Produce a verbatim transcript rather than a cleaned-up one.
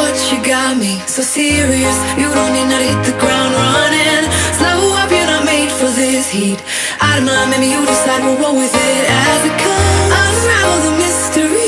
what you got me so serious. You don't need not hit the ground running. Slow up, you're not made for this heat. Out of mind, maybe you decide we'll roll with it as it comes. Unravel the mystery.